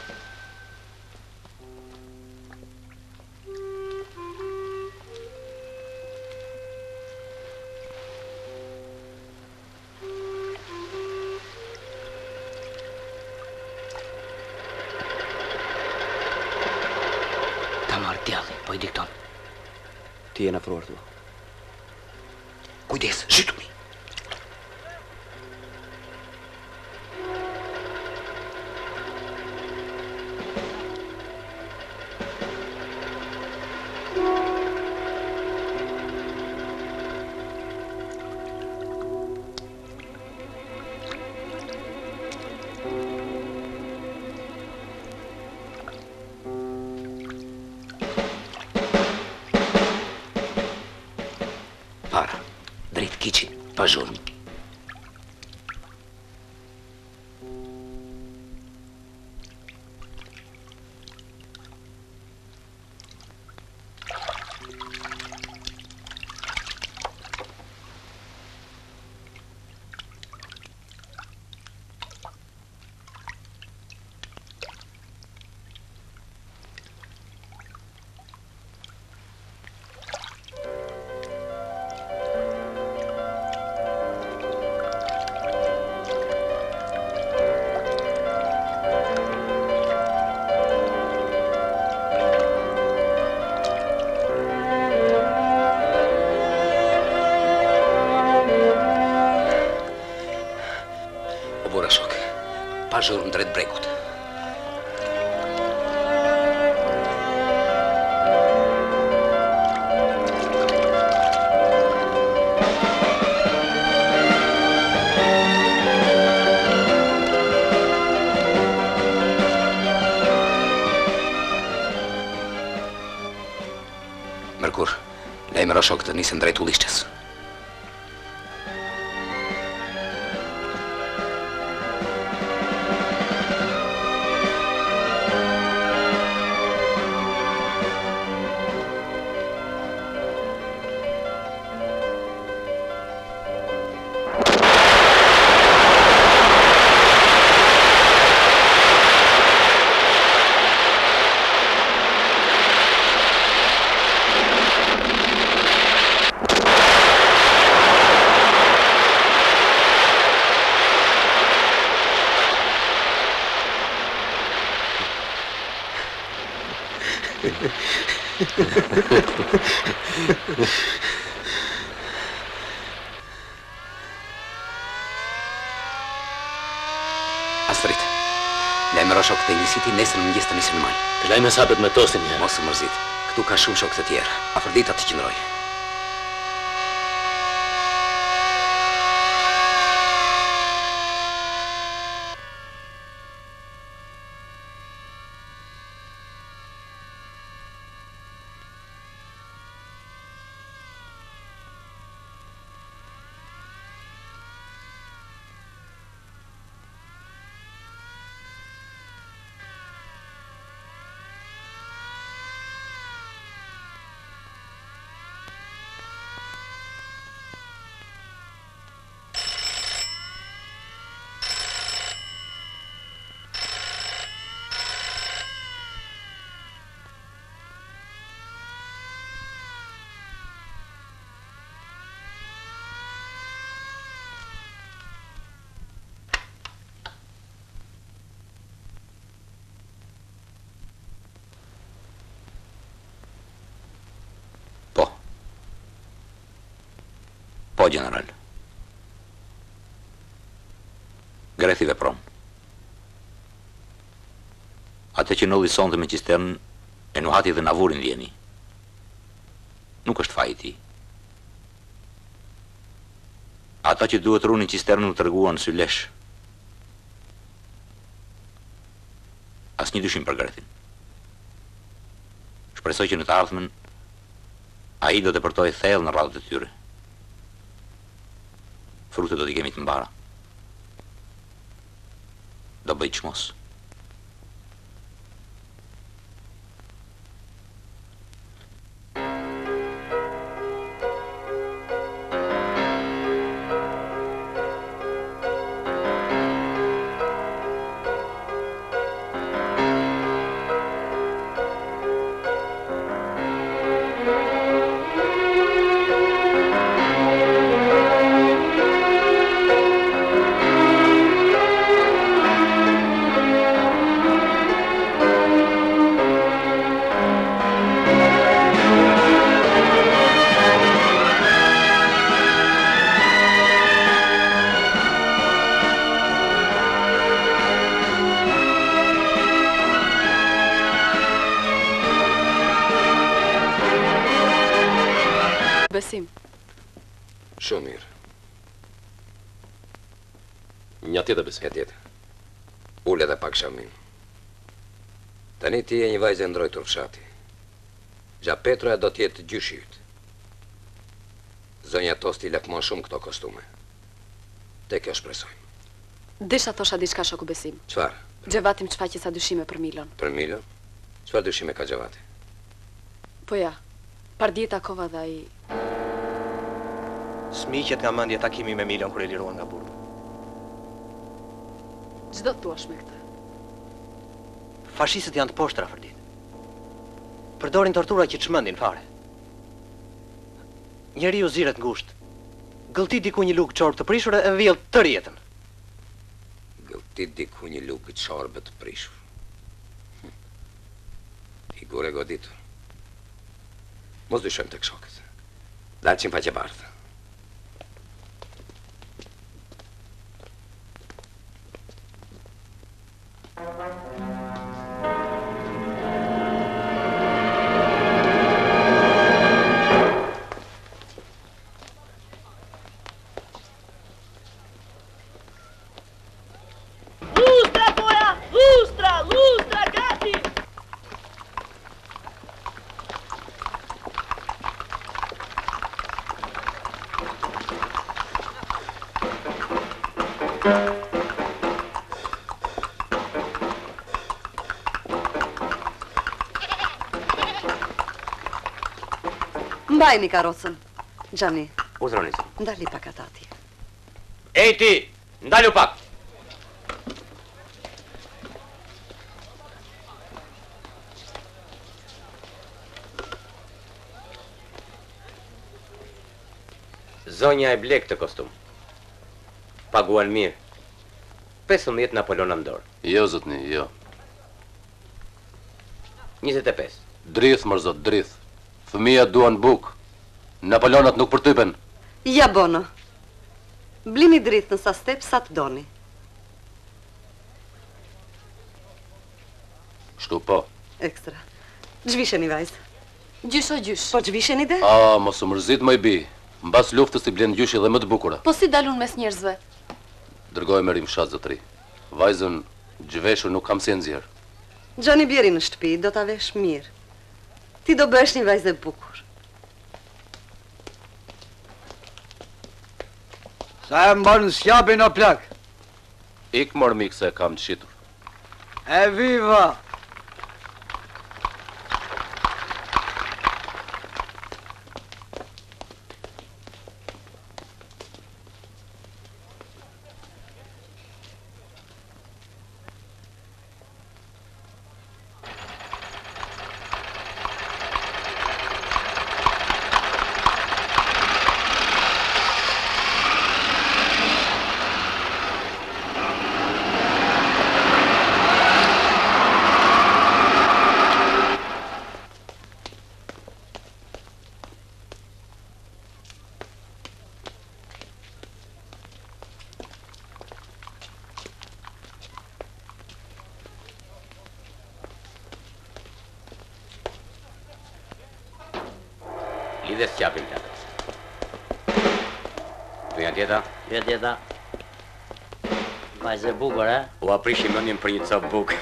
Ka marrë djalli, po i dikton. Ti je në afruar tu. Kujdes, zhytuni. Para, drejt kiqit, pa zhurmë. Pa zhurmë drejt brekut. Mërkur, lejmëra shokët të nisën drejt ullishqës. Astrid, lajmëro shokët e njësiti nesër në mëngjes të nisën mal. Të lajmë sapet me tostin një. Mos u mërzit, këtu ka shumë shokë të tjerë. Afrodita të qëndroj. Po, general. Grethi vepron. Ate që nolli sonte me qisternën e nuhati dhe navurin vjeni. Nuk është faji ti. Ata që duhet runin qisternën u tërguan sy lesh. As një dyshim për Grethin. Shpresoj që në të ardhmen a i do të përtoj thellë në radhët e tyre. Frutet do t'i kemi të mbara. Do bëj çmos. Shumë mirë. Një tjetër besoj. Një tjetër. Ule dhe pak shamin. Tani ti e një vajzë e ndrojtur fshati. Gja Petroja do t'jetë gjyshi yt. Zonja Tosti lakmon shumë këto kostume. Te kjo shpresojmë. Desha thosha diçka shoku Besim. Çfarë? Gjevati më çfaqi sa dyshime për Milon. Për Milon? Çfarë dyshime ka Gjevati? Po ja, par dje takova dhe ai. Smiqet nga mendje takimi me Milon kur e liruan nga burgu. Çdo thuash me këtë. Fashistët janë të poshtra fërdit. Përdorin tortura që çmendin fare. Njeriu ziret ngusht. Gëllti diku një lukë çorb të prishur e vjell tërë jetën. Gëllti diku një lukë çorbe të prishur. Hm. Figure goditur. Mos dyshojmë tek shokët. Dalçim faqe bardhë. Mbajni karocën. Gjani. Udhroni se. Ndali pak atati. Ej ti, ndalu pak. Zonja e blek të kostum. Paguan mirë. pesëmbëdhjetë Napoleon në dorë. Jo, zotni, jo. njëzet e pesë. Drith, mër zot, drith. Fëmija duan buk. Napoleonat nuk përtypen. Ja bono. Blini dritë në sa step sa të doni. Shtu po. Ekstra. Gjvisheni vajzë. Gjysh o gjysh. Po gjvisheni dhe? A, mos u mërzit më i bi. Mbas luftës i blen gjyshi dhe më të bukura. Po si dalun mes njerëzve? Dërgoj me rim fshat, zotri. Vajzën gjveshur nuk kam si e nxjerë. Gjani bjeri në shtëpi, do t'a vesh mirë. Ti do bësh një vajzë e bukur. Sa e mbarë në sjapin o plak? Ik mor mik se kam të shitur. E viva! Lidhe s'qapin plakës. Tu janë tjeta? Jo tjeta. Vajzë e bukur, e? U aprishim mendjen për një copë bukë.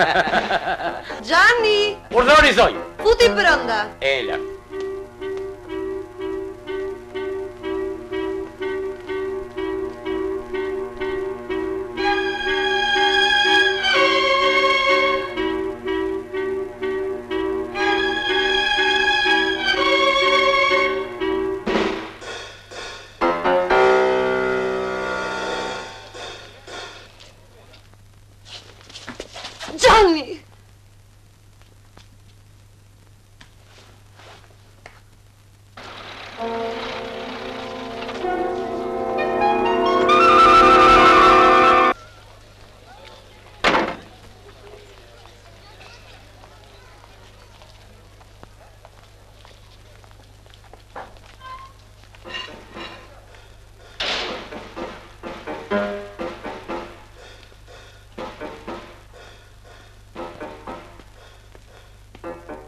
Gjani! Urdhoni zonjë! Futi brënda! E lart. Gjani!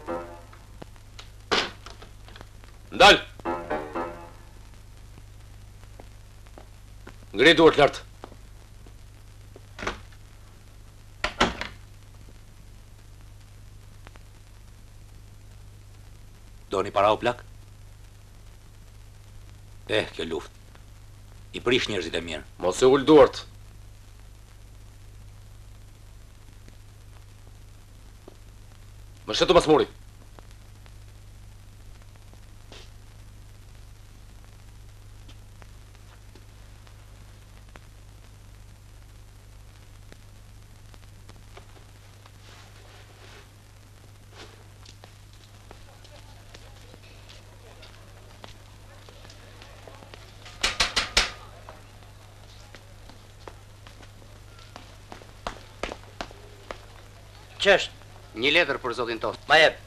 Ndal! Ngri duart lart. Doni para o plak? Eh, kjo luft. I prish njerëzit e mirë. Mos e ul duart. Më shetu mas muri. Qështë? Një letër për zotin Tosti. Ma jep.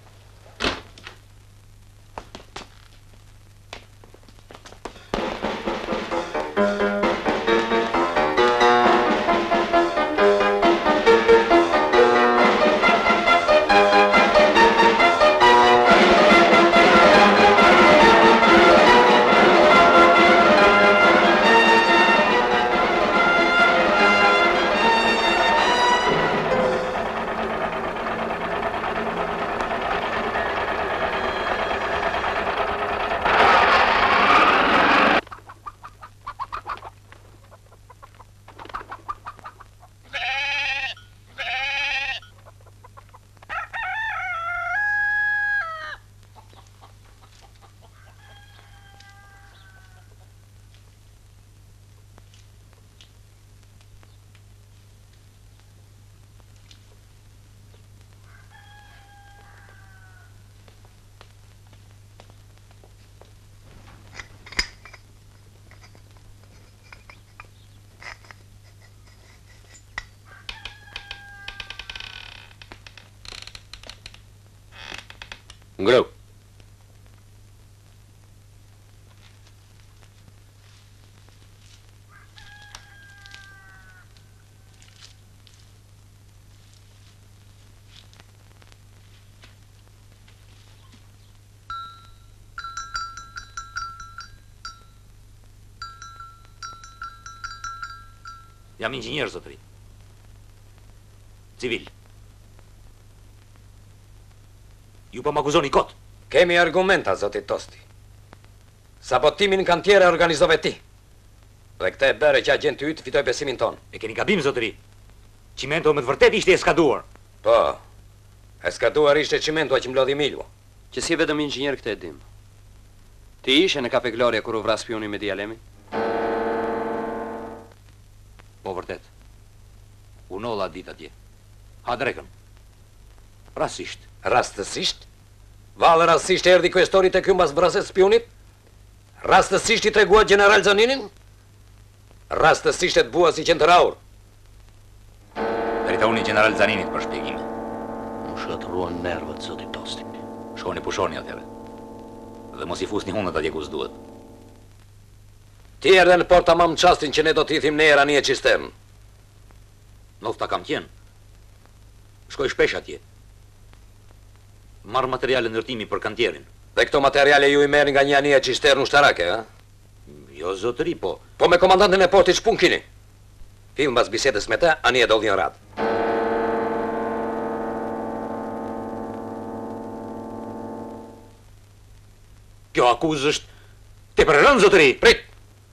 Ngreu. Jam inxhinier, zotëri. Civil. Ju po m'akuzoni kot. Kemi argumenta, zotit Tosti. Sabotimin në kantiere organizove ti. Dhe këte e bere që agenti ytë fitoj besimin ton. E keni gabim, zotëri. Qimento me të vërtet ishte eskaduar. Po, eskaduar ishte qimento që mlodhi Milju. Që si vetëm inxhinier këtë e dim. Ti ishe në Kafe Gloria kur u vras spioni me Dialemi? Po vërtet. Unolla dit atje. Ha drekën. Rasisht. Rastësisht? Valë rastësisht erdi kvestori të kjo mbas braset spionit? Rastësisht i tregua general Zaninin? Rastësisht e të bua si qendëraur? Drita unë i general Zaninit për shpjegime. Më shkatruan nervët, zoti Tosti. Shkoni pushoni atyre. Dhe mos i fusni hunët atje ku s'duhet. Ti erdhe në porta ma më qastin që ne do t'ithim ne era një e qistern. Nuk ta kam qenë. Shkoj shpesh atje. Marr materiale ndërtimi për kantierin. Dhe këto materiale ju i merr nga një anije qistern ushtarake, ha? Jo, zotëri, po. Po me komandantin e portit shpun kini. Film bas bisedës me te, anije do dhjën radë. Kjo akuzë është te për rënë, zotëri. Prit!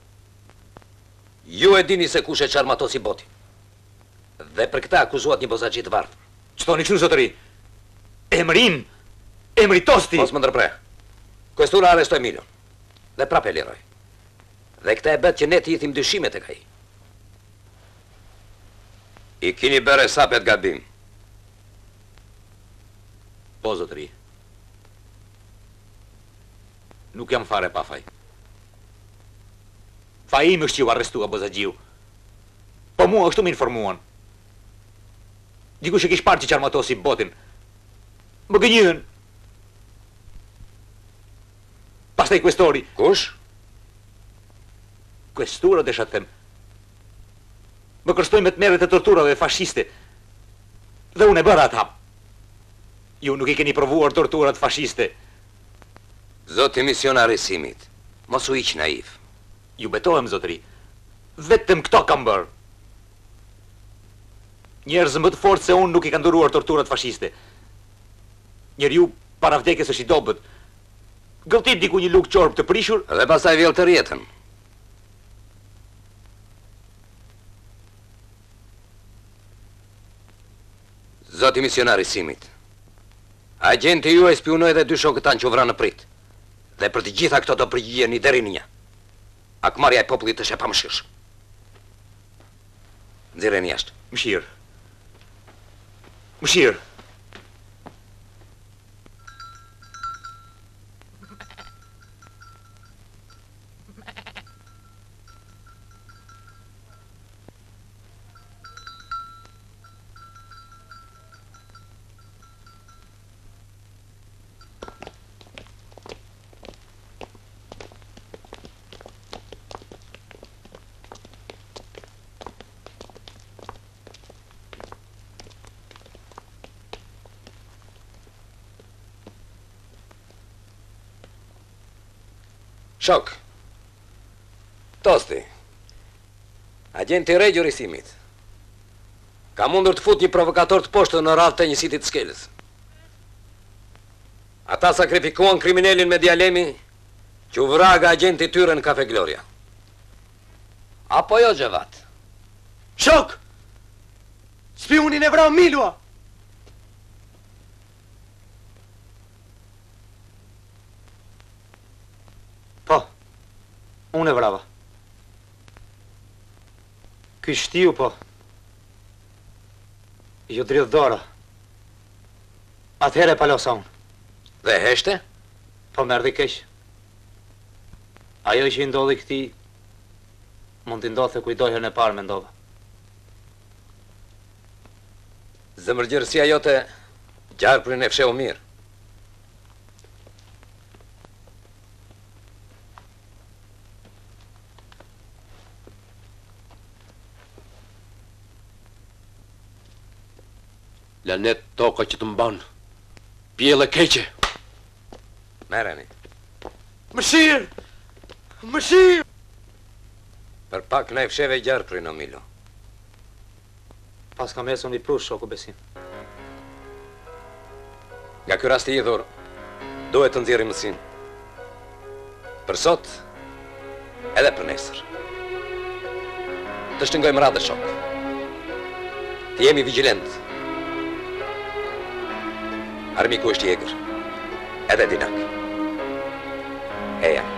Ju e dini se kush e qarmatosi boti. Dhe për këta akuzuat një bozagjit varfër. Qëto një kështu, zotëri? Emrin, emri Tosti. Mos më ndërpre. Questura arrestoj Milion. Dhe prap e liroj. Dhe këta e bet që ne të ithim dyshimet e ka i. I kini bere sapet gabim. Po, zotëri. Nuk jam fare pa faj. Faj im është që ju arrestua Bozagjiu. Po mua është të më informuan. Dikush e kish parë që qarmatosi botin. Më gënjën. Pastaj questori. Kush? Questura desha të them. Më kërstoj me të merret e torturave fashiste. Dhe unë e bëra atë hap. Ju nuk i keni provuar torturat fashiste. Zoti misionari Simit, mos u iq naiv. Ju betohem, zotëri. Vetëm këto kam bërë. Njerëz më të fortë se unë nuk i kanë duruar torturat fashiste. Njeriu para vdekjes është i dobët. Gëlltit diku një lukë qorp të prishur dhe pastaj vjell të rjetën. Zoti misionari Simit, agenti ju e spionoi edhe dy shokët tanë që u vranë në prit. Dhe për të gjitha këto do përgjigjeni deri në një. Akmarrja e popullit është e pamëshirshme. Nxirreni jashtë. Mëshirë. Mëshirë. Shok. Tosti. Agenti Regjor i Simit. Ka mundur të fut një provokator të poshtë në radhë të njësitit të skelës. Ata sakrifikuan kriminelin me djalemi që u vraga agenti tyre në Kafe Gloria. Apo jo, Gjevat? Shok! Spionin e vrau Milua! Unë e vrava. Ky shtiu, po. Jo dridh dora. Atëhere palosa unë. Dhe heshte? Po merdi keq. Ajo që i ndodhi këti, mund t'i ndodhë të kujtojhën e parë me ndodhë. Zemërgjërësia jote gjarprin e fsheu mirë. Lanet toka që të mban. Pjellë keqe. Mereni. Mëshirë! Mëshirë! Për pak na i fsheve gjarprin, o Milo. Pas ka mesu një prush, shoku Besim. Nga ky rast i idhur, duhet të nxjerrim mësim. Për sot, edhe për nesër. Të shtyngojmë radhë, shok. Të jemi vigjilent. Armiku është jegër, edhe dinak. Eja.